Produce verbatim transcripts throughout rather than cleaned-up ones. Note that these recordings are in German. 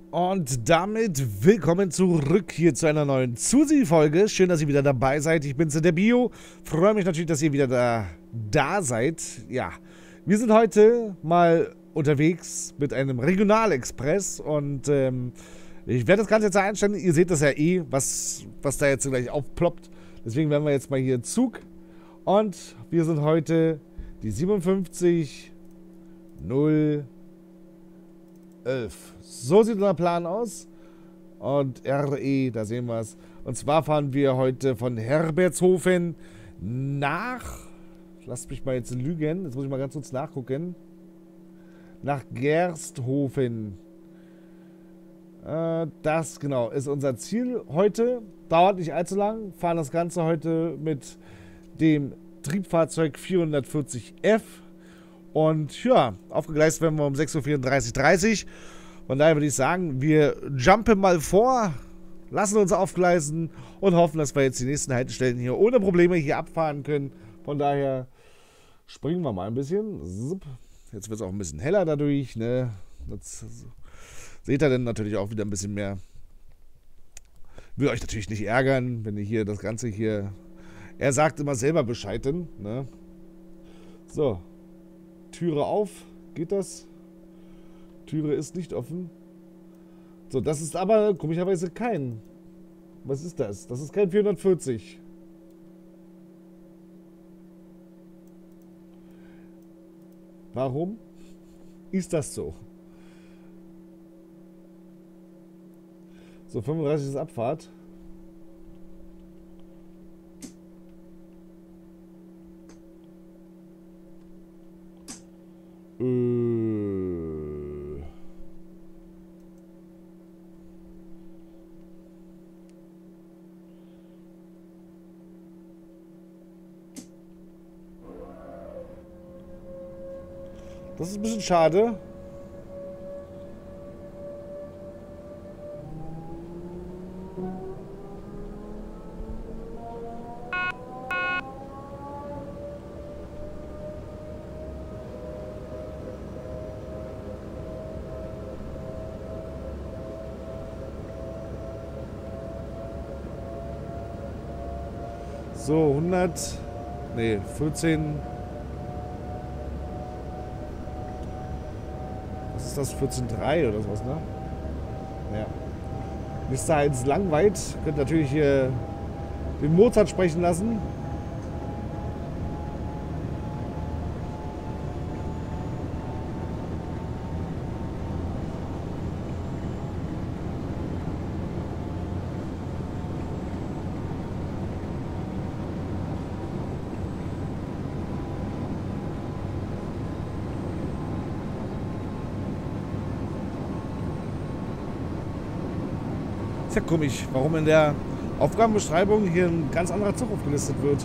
Und damit willkommen zurück hier zu einer neuen Susi-Folge. Schön, dass ihr wieder dabei seid. Ich bin's, der Bio. Freue mich natürlich, dass ihr wieder da, da seid. Ja, wir sind heute mal unterwegs mit einem Regionalexpress und ähm, ich werde das Ganze jetzt einstellen. Ihr seht das ja eh, was, was da jetzt gleich aufploppt. Deswegen werden wir jetzt mal hier Zug. Und wir sind heute die siebenundfünfzig null elf. So sieht unser Plan aus. Und R E, da sehen wir es. Und zwar fahren wir heute von Herbertshofen nach... Lasst mich mal jetzt lügen. Jetzt muss ich mal ganz kurz nachgucken. Nach Gersthofen. Äh, das, genau, ist unser Ziel heute. Dauert nicht allzu lang. Fahren das Ganze heute mit dem Triebfahrzeug vierhundertvierzig F. Und ja, aufgegleist werden wir um sechs Uhr vierunddreißig dreißig. Von daher würde ich sagen, wir jumpen mal vor, lassen uns aufgleisen und hoffen, dass wir jetzt die nächsten Haltestellen hier ohne Probleme hier abfahren können. Von daher springen wir mal ein bisschen. Jetzt wird es auch ein bisschen heller dadurch. Ne? Jetzt seht ihr dann natürlich auch wieder ein bisschen mehr. Will euch natürlich nicht ärgern, wenn ihr hier das Ganze hier... Er sagt immer selber Bescheid. Ne? So. Türe auf. Geht das? Türe ist nicht offen. So, das ist aber komischerweise kein... Was ist das? Das ist kein vierhundertvierzig. Warum ist das so? So, fünfunddreißig ist Abfahrt. Äh. Das ist ein bisschen schade. So, hundert, nee, vierzehn, was ist das, vierzehn Komma drei oder sowas, ne? Ja. Mister Heinz Langweit, könnt natürlich hier den Mozart sprechen lassen. Ist ja komisch, warum in der Aufgabenbeschreibung hier ein ganz anderer Zug aufgelistet wird.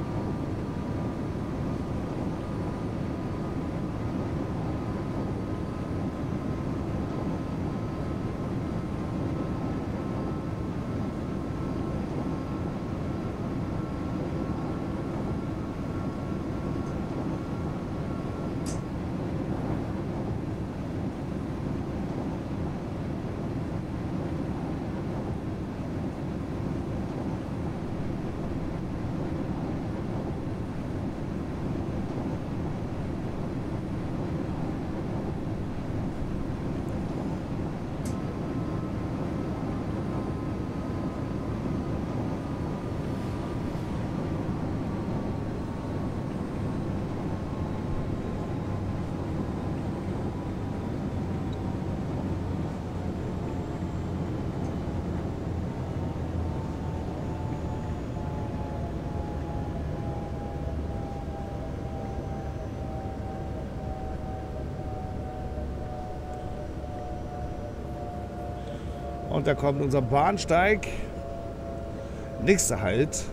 Und da kommt unser Bahnsteig. Nächster Halt.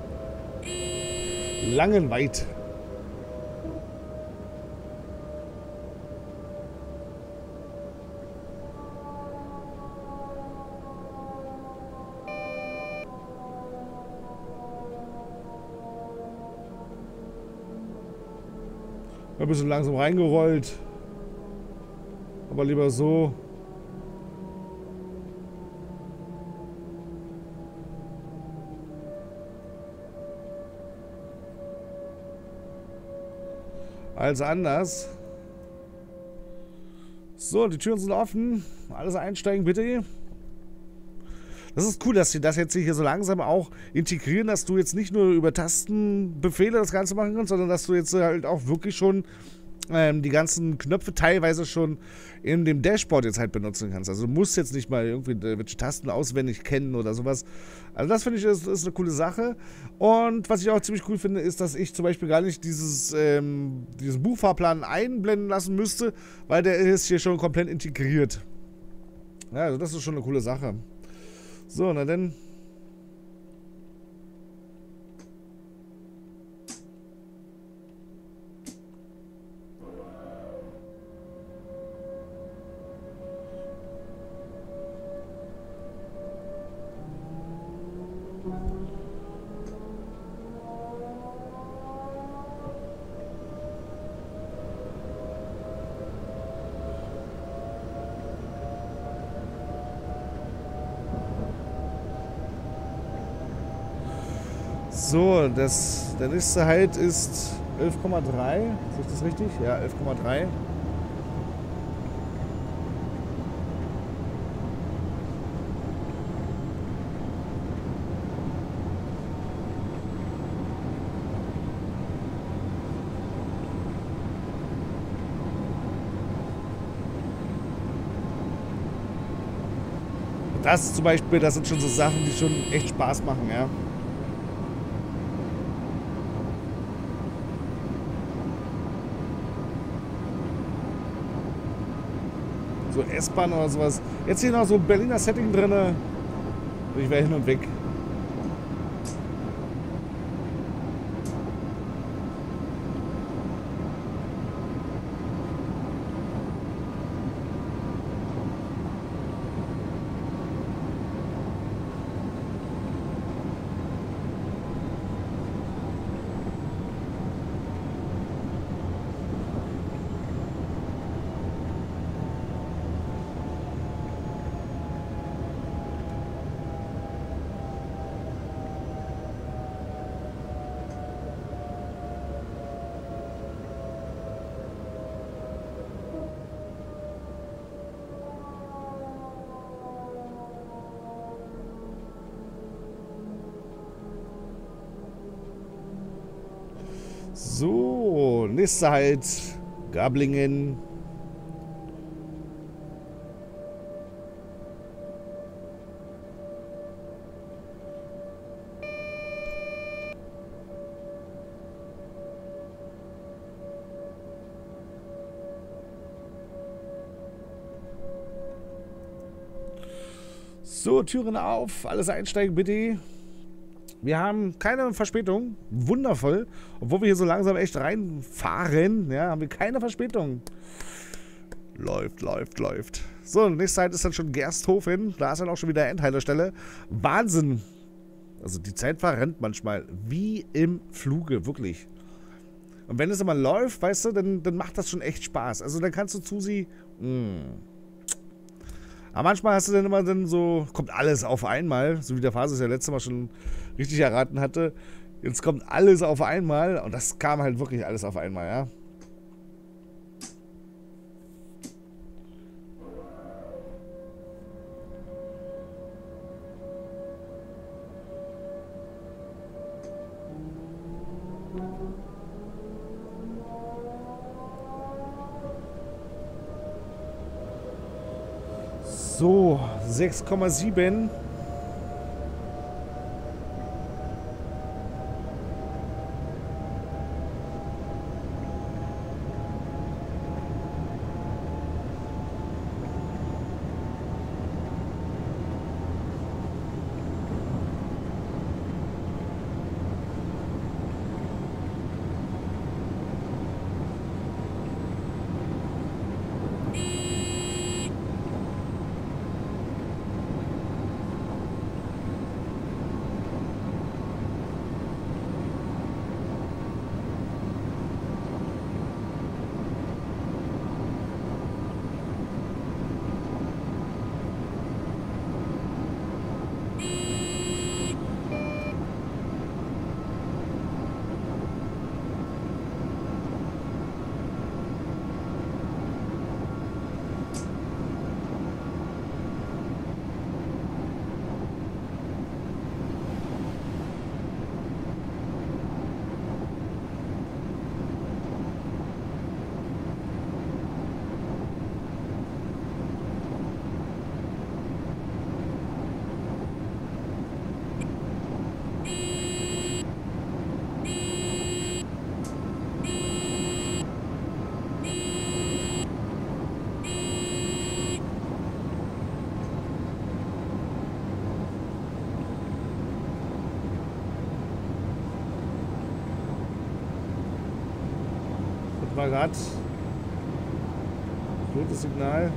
Langenweit. Ein bisschen langsam reingerollt. Aber lieber so. als anders. So, die Türen sind offen. Alles einsteigen, bitte. Das ist cool, dass sie das jetzt hier so langsam auch integrieren, dass du jetzt nicht nur über Tastenbefehle das Ganze machen kannst, sondern dass du jetzt halt auch wirklich schon ähm, die ganzen Knöpfe teilweise schon in dem Dashboard jetzt halt benutzen kannst. Also du musst jetzt nicht mal irgendwie welche Tasten auswendig kennen oder sowas. Also das finde ich ist, ist eine coole Sache. Und was ich auch ziemlich cool finde, ist, dass ich zum Beispiel gar nicht dieses, ähm, diesen Buchfahrplan einblenden lassen müsste, weil der ist hier schon komplett integriert. Ja, also das ist schon eine coole Sache. So, na denn. So, das, der nächste Halt ist elf Komma drei. Sehe ich das richtig? Ja, elf Komma drei. Das zum Beispiel, das sind schon so Sachen, die schon echt Spaß machen, ja. So S-Bahn oder sowas. Jetzt hier noch so ein Berliner Setting drin. Ich wäre hin und weg. So, nächster Halt, Gablingen. So, Türen auf, alles einsteigen bitte. Wir haben keine Verspätung. Wundervoll. Obwohl wir hier so langsam echt reinfahren, ja, haben wir keine Verspätung. Läuft, läuft, läuft. So, nächste Zeit ist dann schon Gersthofen. Da ist dann auch schon wieder Endhaltestelle. Wahnsinn. Also die Zeit verrennt manchmal. Wie im Fluge, wirklich. Und wenn es immer läuft, weißt du, dann, dann macht das schon echt Spaß. Also dann kannst du zu sie... Mh. Aber manchmal hast du dann immer dann so, kommt alles auf einmal, so wie der Phase es ja letztes Mal schon richtig erraten hatte. Jetzt kommt alles auf einmal und das kam halt wirklich alles auf einmal, ja. So, sechs Komma sieben. mal gerade. Rotes Signal.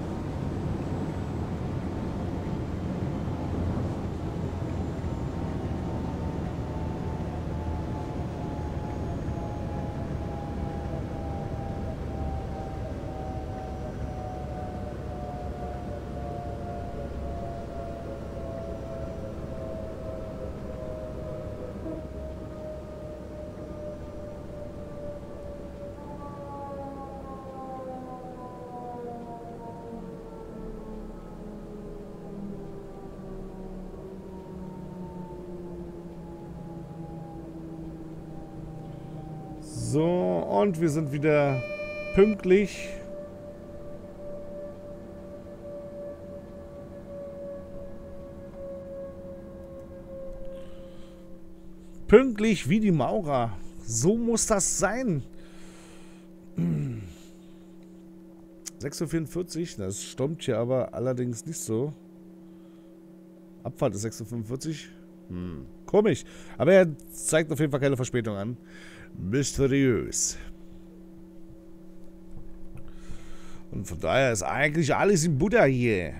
So, und wir sind wieder pünktlich. Pünktlich wie die Maurer. So muss das sein. sechs Uhr vierundvierzig, das stimmt hier aber allerdings nicht so. Abfahrt ist sechs Uhr fünfundvierzig. Hm, komisch. Aber er zeigt auf jeden Fall keine Verspätung an. Mysteriös. Und von daher ist eigentlich alles in Buddha hier.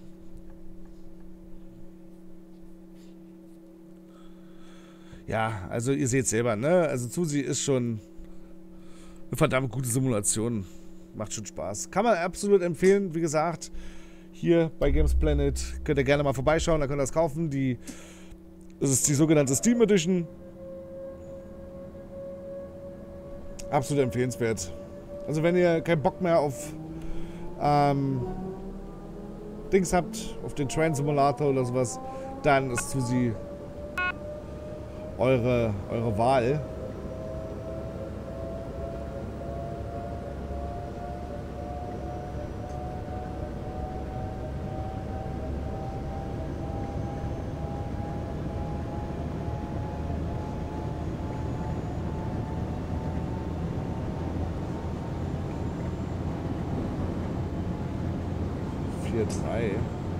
Ja, also ihr seht selber, ne? Also Susi ist schon eine verdammt gute Simulation. Macht schon Spaß. Kann man absolut empfehlen, wie gesagt. Hier bei Games Planet könnt ihr gerne mal vorbeischauen, da könnt ihr das kaufen. Die, das ist die sogenannte Steam Edition. Absolut empfehlenswert. Also wenn ihr keinen Bock mehr auf ähm, Dings habt, auf den Train Simulator oder sowas, dann ist Susi eure, eure Wahl. vier drei.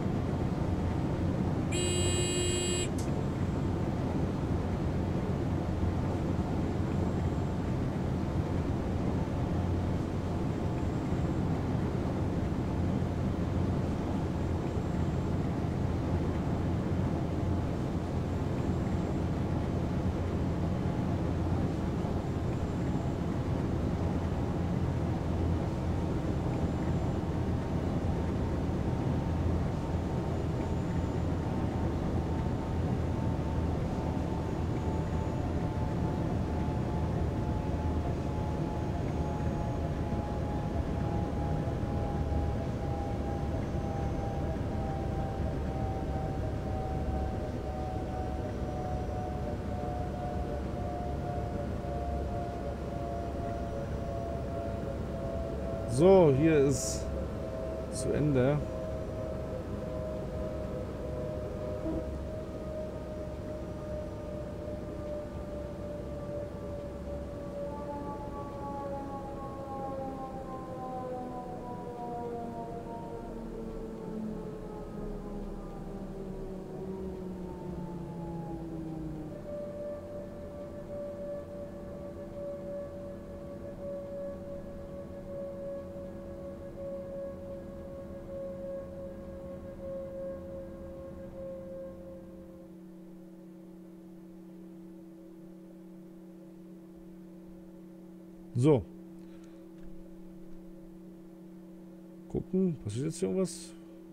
So, hier ist zu Ende. So. Gucken, passiert jetzt hier irgendwas?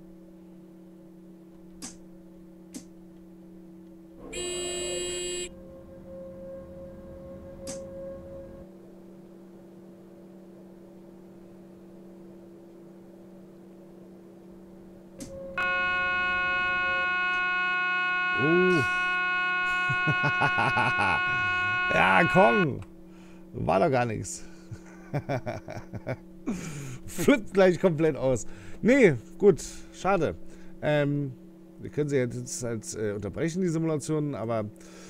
Oh. Ja, komm. War doch gar nichts. Flippt gleich komplett aus. Nee, gut, schade. Ähm, wir können sie jetzt halt äh, unterbrechen, die Simulationen, aber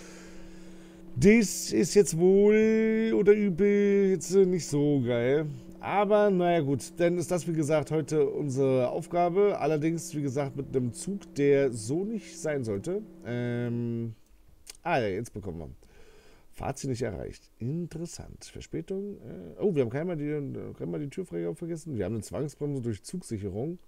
das ist jetzt wohl oder übel jetzt äh, nicht so geil. Aber naja gut, dann ist das wie gesagt heute unsere Aufgabe. Allerdings wie gesagt mit einem Zug, der so nicht sein sollte. Ähm, ah ja, jetzt bekommen wir. Fahrziel nicht erreicht. Interessant. Verspätung. Äh, oh, wir haben keinmal die, keinmal die Türfreigabe vergessen. Wir haben eine Zwangsbremse durch Zugsicherung.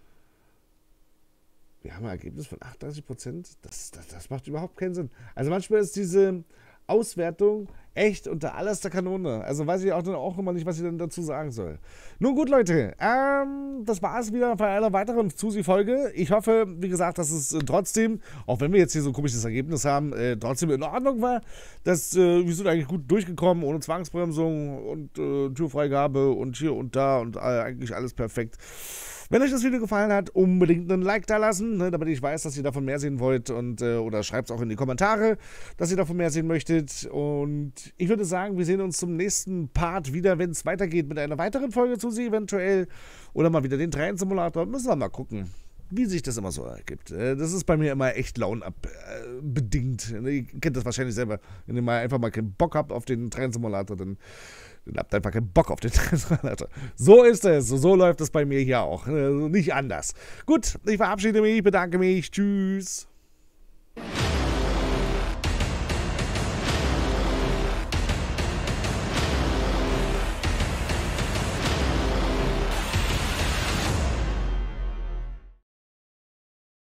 Wir haben ein Ergebnis von achtunddreißig Prozent. Das, das, das macht überhaupt keinen Sinn. Also manchmal ist diese Auswertung echt unter allerster Kanone. Also weiß ich auch, auch immer nicht, was ich denn dazu sagen soll. Nun gut, Leute. Ähm, das war es wieder bei einer weiteren Zusi-Folge. Ich hoffe, wie gesagt, dass es äh, trotzdem, auch wenn wir jetzt hier so ein komisches Ergebnis haben, äh, trotzdem in Ordnung war. Dass, äh, wir sind eigentlich gut durchgekommen, ohne Zwangsbremsung und äh, Türfreigabe und hier und da und äh, eigentlich alles perfekt. Wenn euch das Video gefallen hat, unbedingt einen Like da lassen, ne, damit ich weiß, dass ihr davon mehr sehen wollt und äh, oder schreibt es auch in die Kommentare, dass ihr davon mehr sehen möchtet. Und ich würde sagen, wir sehen uns zum nächsten Part wieder, wenn es weitergeht mit einer weiteren Folge zu sie eventuell oder mal wieder den Train-Simulator. Müssen wir mal gucken, wie sich das immer so ergibt. Äh, das ist bei mir immer echt launabedingt. Äh, ihr kennt das wahrscheinlich selber. Wenn ihr mal einfach mal keinen Bock habt auf den Train-Simulator, dann Dann habt ihr einfach keinen Bock auf den Translator. So ist es. So läuft es bei mir hier auch. Nicht anders. Gut, ich verabschiede mich, bedanke mich. Tschüss.